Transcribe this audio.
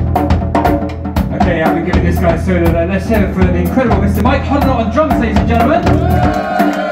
Okay, I'll be giving this guy a solo there. Let's hear it for the incredible Mr. Mike Hodnott on drums, ladies and gentlemen.